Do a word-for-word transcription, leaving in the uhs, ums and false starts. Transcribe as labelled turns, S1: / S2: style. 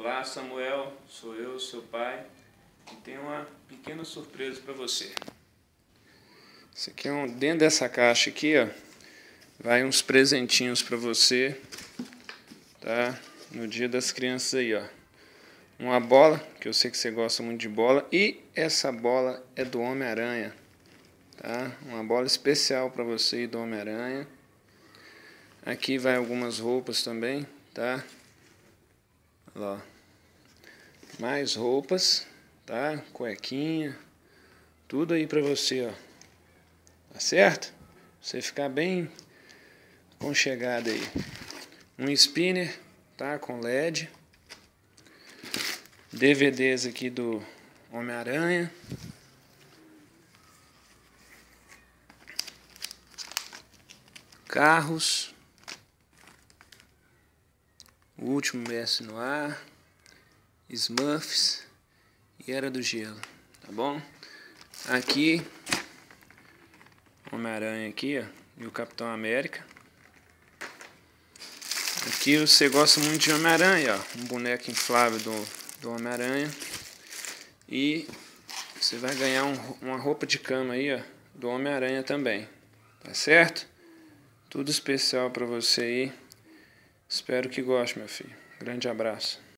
S1: Olá, Samuel, sou eu, seu pai, e tenho uma pequena surpresa para você. Isso aqui é um, dentro dessa caixa aqui, ó, vai uns presentinhos para você, tá? No Dia das Crianças aí, ó. Uma bola, que eu sei que você gosta muito de bola, e essa bola é do Homem-Aranha, tá? Uma bola especial para você e do Homem-Aranha. Aqui vai algumas roupas também, tá? Olha lá. Mais roupas, tá? Cuequinha, tudo aí pra você, ó. Tá certo? Você ficar bem aconchegado aí. Um spinner, tá? Com L E D. D V Ds aqui do Homem-Aranha. Carros. O Último Mestre no Ar. Smurfs e Era do Gelo, tá bom? Aqui Homem-Aranha aqui, ó, e o Capitão América. Aqui você gosta muito de Homem-Aranha, ó, um boneco inflável do, do Homem-Aranha. E você vai ganhar um, uma roupa de cama aí, ó, do Homem-Aranha também, tá certo? Tudo especial pra você aí. Espero que goste, meu filho. Grande abraço.